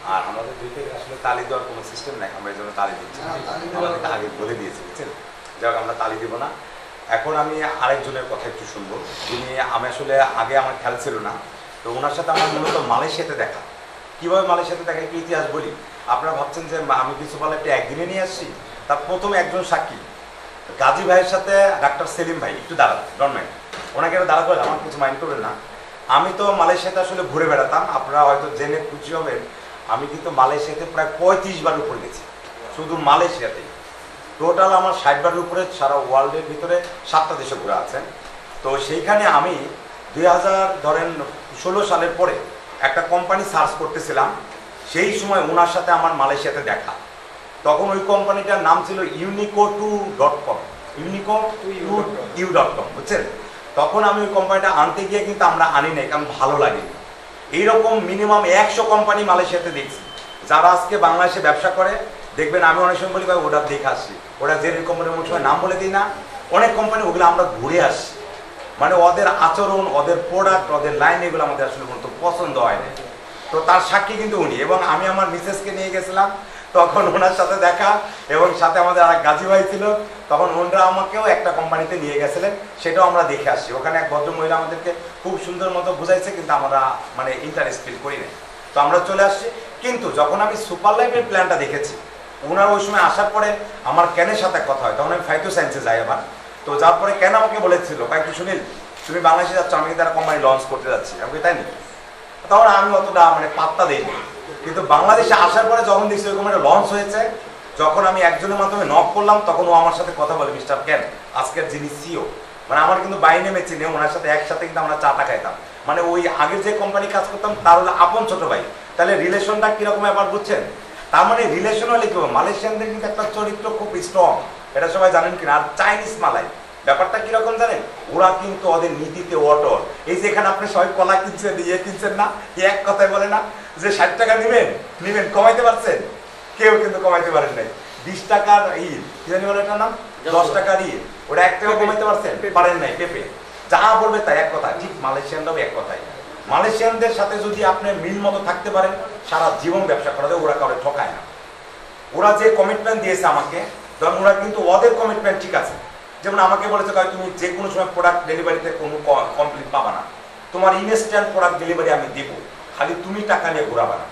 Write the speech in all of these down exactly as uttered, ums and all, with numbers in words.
আর আমাদের দুই থেকে আসলে তালি দেওয়ার কোনো সিস্টেম নাই, আমরা এই জন্য তালি দিচ্ছি, আমাদেরকে আগে বলে দিয়েছি, বুঝছেন? যাই হোক, আমরা তালি দিব না। এখন আমি আরেকজনের কথা একটু শুনবো, যিনি আমি আসলে আগে আমার খেয়াল ছিল না, তো ওনার সাথে আমার মূলত মালয়েশিয়াতে দেখা। কীভাবে মালয়েশিয়াতে দেখা, একটু ইতিহাস বলি। আপনারা ভাবছেন যে আমি কিছু বলে একটা একদিনে নিয়ে আসছি। তার প্রথমে একজন সাক্ষী গাজী ভাইয়ের সাথে ডাক্তার সেলিম ভাই, একটু দাঁড়ান, ডন মাইন্ড, ওনাকে একটা দাঁড়া করে, আমার কিছু মাইন্ড করবেন না। আমি তো মালয়েশিয়াতে আসলে ঘুরে বেড়াতাম, আপনারা হয়তো জেনে খুশি হবেন, আমি কিন্তু মালয়েশিয়াতে প্রায় পঁয়ত্রিশ বার উপরে গেছি, শুধু মালয়েশিয়াতেই। টোটাল আমার ষাট বারের উপরে সারা ওয়ার্ল্ডের ভিতরে সাতটা দেশে ঘুরে আছেন। তো সেইখানে আমি দুই হাজার ধরেন ষোলো সালের পরে একটা কোম্পানি সার্চ করতেছিলাম, সেই সময় ওনার সাথে আমার মালয়েশিয়াতে দেখা। তখন ওই কোম্পানিটার নাম ছিল Unico two dot com, Unico two U dot com, বুঝছেন? তখন আমি ওই কোম্পানিটা আনতে গিয়ে কিন্তু আমরা আনি নাই, কারণ ভালো লাগেনি। এইরকম মিনিমাম একশো কোম্পানি মালয়েশিয়াতে দেখছি, যারা আজকে বাংলাদেশে ব্যবসা করে। দেখবেন আমি অনেক সময় বলি ভাই ওটা দেখে আসছি, ওরা যে কোম্পানির অনেক সময় নাম বলে দিই না, অনেক কোম্পানি ওগুলো আমরা ঘুরে আসছি। মানে ওদের আচরণ, ওদের প্রোডাক্ট, ওদের লাইন, এগুলো আমাদের আসলে মতো পছন্দ হয় না। তো তার সাক্ষী কিন্তু উনি, এবং আমি আমার মিসেসকে নিয়ে গেছিলাম, তখন ওনার সাথে দেখা, এবং সাথে আমাদের আর গাজী ভাই ছিল, তখন ওনারা আমাকেও একটা কোম্পানিতে নিয়ে গেছিলেন, সেটাও আমরা দেখে আসছি। ওখানে এক ভদ্র মহিলা আমাদেরকে খুব সুন্দর মতো বুঝাইছে, কিন্তু আমরা মানে ইন্টারেস্ট ফিল করি না, তো আমরা চলে আসছি। কিন্তু যখন আমি সুপার লাইফের প্ল্যানটা দেখেছি, ওনার ওই সময় আসার পরে আমার ক্যানের সাথে কথা হয়, তখন আমি ফাইটো সায়েন্সে যাই আবার। তো যার পরে কেন আমাকে বলেছিল, ভাই কি সুনীল তুমি বাংলাদেশে যাচ্ছ, আমি তারা কোম্পানি লঞ্চ করতে যাচ্ছি, আমি তাই নাকি? তখন আমি অতটা মানে পাত্তা দিইনি। কিন্তু বাংলাদেশে আসার পরে যখন দেখছি ওই কোম্পানি লঞ্চ হয়েছে, যখন আমি একজনের মাধ্যমে নক করলাম, তখন ও আমার সাথে কথা বলে, মিস্টার কেন আজকের যিনি সিও, মানে আমার কিন্তু বাই নেমে চিনে, ওনার সাথে একসাথে কিন্তু আমরা চাটা খাইতাম। মানে ওই আগের যে কোম্পানি কাজ করতাম তার হলো আপন ছোট ভাই। তাহলে রিলেশনটা কিরকম ব্যাপার বুঝছেন? তার মানে রিলেশন হলে কি, মালয়েশিয়ানদের কিন্তু একটা চরিত্র খুব স্ট্রং, এটা সবাই জানেন কিনা। আর চাইনিজ মালাই ব্যাপারটা কিরকম জানেন, ওরা কিন্তু ওদের নীতিতে অটল। এই যে এখানে আপনি সবাই কলা কিনছেন, ইয়ে কিনছেন না, এক কথায় বলে না যে ষাট টাকা নিবেন নিবেন কমাইতে পারছেন? কেউ কিন্তু কমাইতে পারেন নাই। বিশ টাকার ঈদ কি জানি বলে এটার নাম, দশ টাকার ঈদ, ওটা এক টাকা কমাইতে পারছেন? পারেন নাই। পেঁপে যা বলবে তাই এক কথা, ঠিক মালয়েশিয়ানরাও এক কথাই। মালয়েশিয়ানদের সাথে যদি আপনি মিল মতো থাকতে পারেন, সারা জীবন ব্যবসা করা যায়, ওরা কাউরে ঠকায় না। ওরা যে কমিটমেন্ট দিয়েছে আমাকে, ধরুন ওরা কিন্তু ওদের কমিটমেন্ট ঠিক আছে। যেমন আমাকে বলেছে তুমি যে কোনো সময় প্রোডাক্ট ডেলিভারিতে কোনো কমপ্লিট পাবা না, তোমার ইনস্ট্যান্ট প্রোডাক্ট ডেলিভারি আমি দেবো, খালি তুমি টাকা নিয়ে ঘোরাবা না।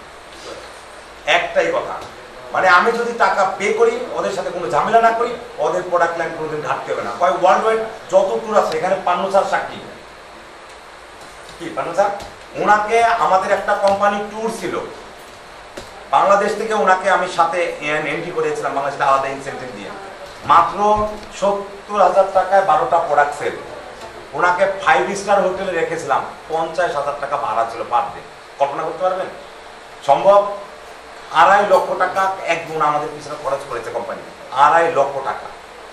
একটাই কথা, মানে আমি যদি টাকা পে করি, ওদের সাথে কোনো ঝামেলা না করি, ওদের প্রোডাক্ট লাইন কোনোদিন ঘাটতে হবে না। কয় ওয়ার্ল্ড ওয়াইড যত ট্যুর আছে, এখানে পান্নু স্যার সাক্ষী, কি পান্নু স্যার, ওনাকে আমাদের একটা কোম্পানি ট্যুর ছিল বাংলাদেশ থেকে, ওনাকে আমি সাথে এন্ট্রি করেছিলাম বাংলাদেশে আলাদা ইনসেন্টিভ দিয়ে, মাত্র সত্তর হাজার টাকায় বারোটা প্রোডাক্ট সেল। ওনাকে ফাইভ স্টার হোটেলে রেখেছিলাম, পঞ্চাশ হাজার টাকা ভাড়া ছিল পার ডে। কল্পনা করতে পারবেন? সম্ভব? আড়াই লক্ষ টাকা এক গুণ আমাদের পিছনে খরচ করেছে কোম্পানি, আড়াই লক্ষ টাকা।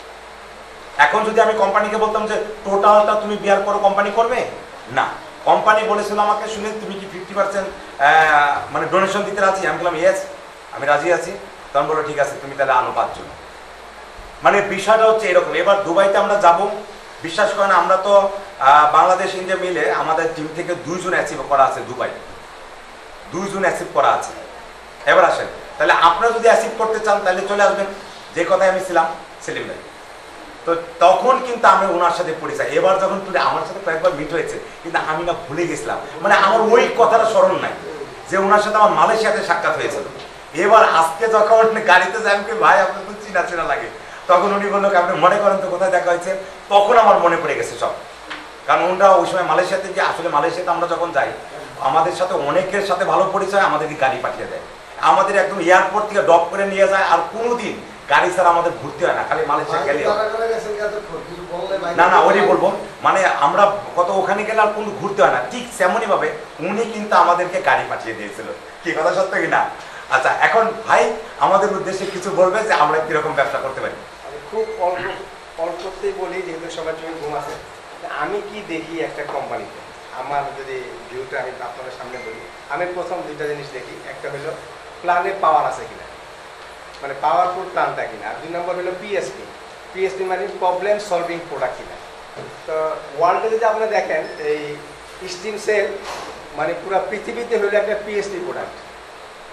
এখন যদি আমি কোম্পানিকে বলতাম যে টোটালটা তুমি বিয়ার করো, কোম্পানি করবে না। কোম্পানি বলেছিল আমাকে, শুনে তুমি কি ফিফটি পার্সেন্ট মানে ডোনেশন দিতে রাজি? আমি বললাম ইয়েস, আমি রাজি আছি। তখন বললো ঠিক আছে, তুমি তাহলে আনো পাঁচজন। মানে বিষয়টা হচ্ছে এরকম। এবার দুবাইতে আমরা যাব, বিশ্বাস করেন আমরা তো বাংলাদেশ ইন্ডিয়া মিলে আমাদের টিম থেকে দুইজন অ্যাচিভ করা আছে দুবাই, দুইজন অ্যাচিভ করা আছে। এবার আসেন, তাহলে আপনারা যদি অ্যাচিভ করতে চান তাহলে চলে আসবেন, যে কথায় আমি ছিলাম সেলিম ভাই। তো তখন কিন্তু আমি ওনার সাথে পরিচয়, এবার যখন তুলে আমার সাথে কয়েকবার মিট হয়েছে, কিন্তু আমি না ভুলে গেছিলাম, মানে আমার ওই কথাটা স্মরণ নাই যে ওনার সাথে আমার মালয়েশিয়াতে সাক্ষাৎ হয়েছিল। এবার আজকে যখন গাড়িতে যাই, আমি ভাই আপনার তো চিনা চিনা লাগে, তখন উনি বললো আপনি মনে করেন তো কোথায় দেখা হয়েছে, তখন আমার মনে পড়ে গেছে সব। কারণ ওনারা ওই সময় মালয়েশিয়াতে গিয়ে, আসলে মালয়েশিয়াতে আমরা যখন যাই আমাদের সাথে অনেকের সাথে ভালো পরিচয়, আমাদেরকে গাড়ি পাঠিয়ে দেয়, আমাদের একদম এয়ারপোর্ট থেকে ড্রপ করে নিয়ে যায়, আর কোনোদিন গাড়ি ছাড়া আমাদের ঘুরতে হয় না, খালি মালয়েশিয়া গেলে। না না ওই বলবো, মানে আমরা কত ওখানে গেলে আর কোনো ঘুরতে হয় না, ঠিক তেমনই ভাবে উনি কিন্তু আমাদেরকে গাড়ি পাঠিয়ে দিয়েছিল। কি কথা সত্য কিনা? আচ্ছা, এখন ভাই আমাদের উদ্দেশ্যে কিছু বলবে যে আমরা কিরকম ব্যবসা করতে পারি? খুব অল্প অল্পতেই বলি, যেহেতু সবার জন্য ঘুম আছে। আমি কি দেখি একটা কোম্পানিতে, আমার যদি ভিউটা আমি আপনাদের সামনে বলি, আমি প্রথম দুইটা জিনিস দেখি। একটা হলো প্ল্যানে পাওয়ার আছে কিনা, মানে পাওয়ারফুল প্ল্যানটা কিনা। আর দুই নম্বর হলো পিএসপি। পিএসপি মানে প্রবলেম সলভিং প্রোডাক্ট কিনা। তো ওয়ার্ল্ডে যদি আপনারা দেখেন, এই স্টিম সেল মানে পুরো পৃথিবীতে হলো একটা পিএসপি প্রোডাক্ট।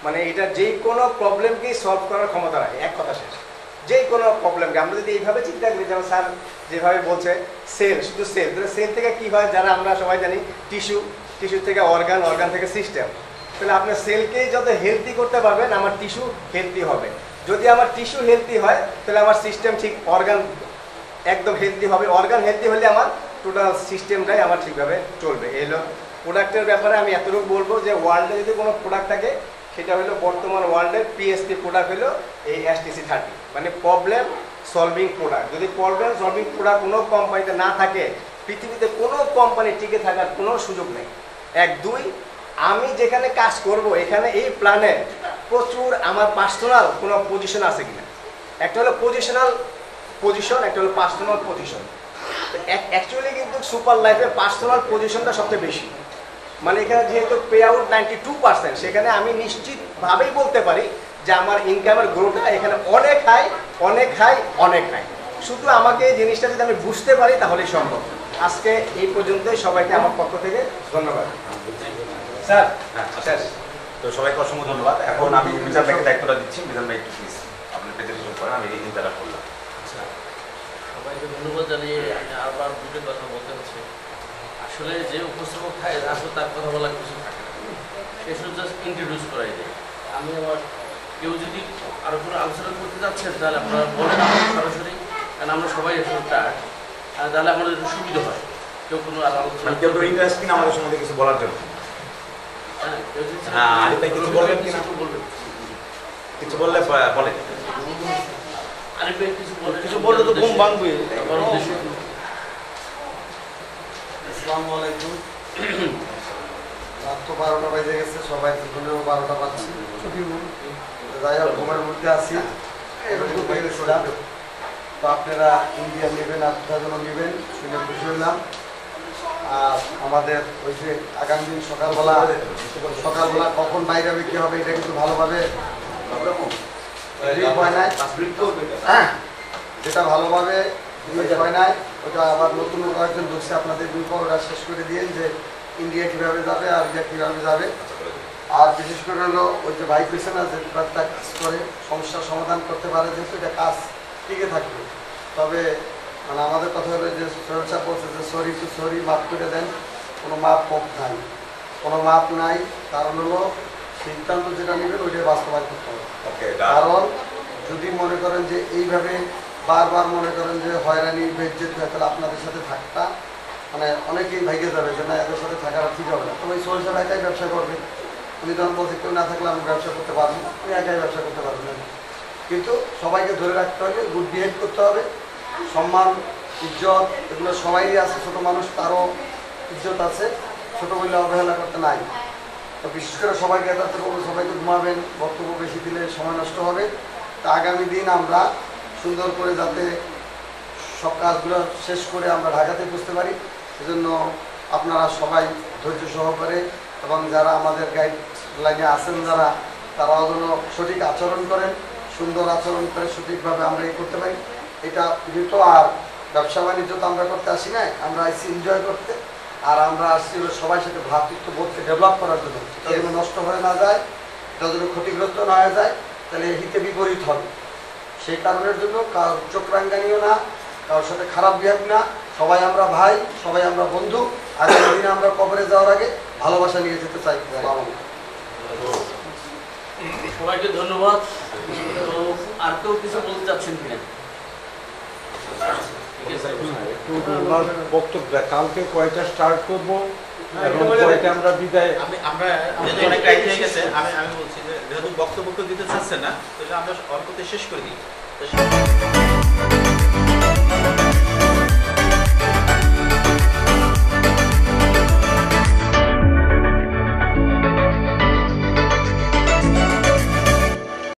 মানে এটা যে কোনো প্রবলেমকেই সলভ করার ক্ষমতা রাখে, এক কথা শেষ। যে কোনো প্রবলেমকে আমরা যদি এইভাবে চিন্তা করি, যেমন স্যার যেভাবে বলছে সেল, শুধু সেল, তাহলে সেল থেকে কী হয়, যারা আমরা সবাই জানি টিস্যু, টিস্যু থেকে অর্গান, অর্গান থেকে সিস্টেম। তাহলে আপনার সেলকেই যত হেলদি করতে পারবেন আমার টিস্যু হেলদি হবে। যদি আমার টিস্যু হেলদি হয় তাহলে আমার সিস্টেম ঠিক, অর্গান একদম হেলদি হবে। অর্গান হেলদি হলে আমার টোটাল সিস্টেমটাই আমার ঠিকভাবে চলবে। এই হলো প্রোডাক্টের ব্যাপারে আমি এতটুকু বলবো যে ওয়ার্ল্ডে যদি কোনো প্রোডাক্ট থাকে সেটা হলো বর্তমান ওয়ার্ল্ডের পিএসপি প্রোডাক্ট হলো এই এসটিসি থার্টি, মানে প্রবলেম সলভিং প্রোডাক্ট। যদি প্রবলেম সলভিং প্রোডাক্ট কোনো কোম্পানিতে না থাকে, পৃথিবীতে কোনো কোম্পানি টিকে থাকার কোনো সুযোগ নেই। এক, দুই, আমি যেখানে কাজ করব এখানে এই প্ল্যানে প্রচুর আমার পার্সোনাল কোনো পজিশন আছে কিনা। একটা হলো পজিশনাল পজিশন, একটা হলো পার্সোনাল পজিশন। অ্যাকচুয়ালি কিন্তু সুপার লাইফে পার্সোনাল পজিশনটা সবচেয়ে বেশি। মানে এখানে যেহেতু pay out ninety two percent, সেখানে আমি নিশ্চিতভাবেই বলতে পারি যে আমার ইনকামের গ্রোথটা এখানে অনেক হাই, অনেক হাই, অনেক হাই। শুধু আমাকে এই জিনিসটা যদি আমি বুঝতে পারি তাহলেই সম্ভব। আজকে এই পর্যন্তই, সবাইকে আমার পক্ষ থেকে ধন্যবাদ। স্যার হ্যাঁ শেষ। তো সবাইকে অসংখ্য ধন্যবাদ। এখন আমি মিজান ভাইকে দায়িত্বটা দিচ্ছি। মিজান ভাই একটু প্লিজ আপনি প্রেজেন্টেশন করেন, আমি এই ইন্টারাপ্ট করলাম। আচ্ছা, সবাইকে ধন্যবাদ জানিয়ে আমি আবার দুটো কথা বলতে হচ্ছে। আসলে যে উপস্থাপক থাকে আসলে তার কথা বলার কিছু থাকে না, সে শুধু জাস্ট ইন্ট্রোডিউস করাই দেয়। আমি আমার কেউ যদি আরও কোনো আলোচনা করতে যাচ্ছেন তাহলে আপনারা বলেন আমাদের সরাসরি, কারণ আমরা সবাই এখানে টায়ার্ড, তাহলে আমাদের একটু সুবিধা হয়। কেউ কোনো আলোচনা কেউ কেউ ইন্টারেস্টিং আমাদের সম্বন্ধে কিছু বলার জন্য। হ্যাঁ, কেউ যদি হ্যাঁ, আরিফ ভাই কিছু বলবেন কিনা? কিছু বলবেন, কিছু বললে বলেন। আরিফ ভাই কিছু বলেন। কিছু বললে তো ঘুম ভাঙবে। আসসালামু আলাইকুম। রাত তো বারোটা বেজে গেছে, সবাই দুপুরেও বারোটা পাচ্ছি। যাই হোক, ঘুমের মধ্যে আছি, এরকম হয়ে গেছিলাম। তো আপনারা ইন্ডিয়া নেবেন, আপনারা যেন নেবেন, শুনে খুশি হইলাম। আর আমাদের ওই যে আগামী দিন সকালবেলা সকালবেলা কখন বাইরে বিক্রি হবে এটা কিন্তু ভালোভাবে হয় নাই, হ্যাঁ, যেটা ভালোভাবে হয় নাই ওটা আবার নতুন কয়েকজন বলছে আপনাদের ওটা শেষ করে দিয়ে যে ইন্ডিয়া কীভাবে যাবে আর ইন্ডিয়া কীভাবে যাবে। আর বিশেষ করে হলো ওই যে ভাই পেছে না যে একটা কাজ করে সমস্যার সমাধান করতে পারে, যেহেতু এটা কাজ টিকে থাকবে। তবে মানে আমাদের কথা হলো যে সোহেল সাহেব বলছে যে সরি টু সরি, মাফ করে দেন, কোনো মাপ কম নাই, কোনো মাপ নাই। কারণ হলো সিদ্ধান্ত যেটা নেবেন ওইটাই বাস্তবায়ন করতে হবে। কারণ যদি মনে করেন যে এইভাবে বারবার মনে করেন যে হয়রানি বেজ্জেত হয়, তাহলে আপনাদের সাথে থাকটা মানে অনেকেই ভাইগে যাবে যে না এদের সাথে থাকাটা ঠিক হবে না। তো ওই সোহেল সাহেব একাই ব্যবসা করবে, উনি তখন বলছে কেউ না থাকলে আমি ব্যবসা করতে পারবো না, উনি একাই ব্যবসা করতে পারবেন না। কিন্তু সবাইকে ধরে রাখতে হবে, গুড বিহেভ করতে হবে, সম্মান ইজ্জত এগুলো সবাই আছে, ছোটো মানুষ তারও ইজ্জত আছে, ছোটো বললে অবহেলা করতে নাই। তো বিশেষ করে সবাইকে এটাতে বলবো, সবাইকে ঘুমাবেন, বক্তব্য বেশি দিলে সময় নষ্ট হবে। তা আগামী দিন আমরা সুন্দর করে যাতে সব কাজগুলো শেষ করে আমরা ঢাকাতে বুঝতে পারি, সেজন্য আপনারা সবাই ধৈর্য সহকারে এবং যারা আমাদের গাইড লাইনে আছেন যারা, তারাও যেন সঠিক আচরণ করেন, সুন্দর আচরণ করে সঠিকভাবে আমরা এই করতে পারি। এটা যেহেতু আর ব্যবসা বাণিজ্য তো আমরা করতে আসি নাই, আমরা আসছি এনজয় করতে। আর আমরা আসছি সবাই সাথে ভ্রাতৃত্ব বোধকে ডেভেলপ করার জন্য, এটা যেন নষ্ট হয়ে না যায়, এটা যেন ক্ষতিগ্রস্ত না হয়ে যায়, তাহলে হিতে বিপরীত হবে। সেই কারণের জন্য কারোর চোখ রাঙ্গানিও না, কারোর সাথে খারাপ বিহেভ না, সবাই আমরা ভাই, সবাই আমরা বন্ধু। আগামী দিনে আমরা কবরে যাওয়ার আগে ভালোবাসা নিয়ে যেতে চাই। সবাইকে ধন্যবাদ। তো আর কেউ কিছু বলতে চাচ্ছেন কিনা? বক্তব্য কালকে কয়টা স্টার্ট করবো এবং কয়টা আমরা বিদায়, আমি আমরা যেহেতু অনেক টাইম হয়ে গেছে, আমি আমি বলছি যে যেহেতু বক্তব্য দিতে চাচ্ছে না, তাহলে আমরা অল্পতে শেষ করে দিই।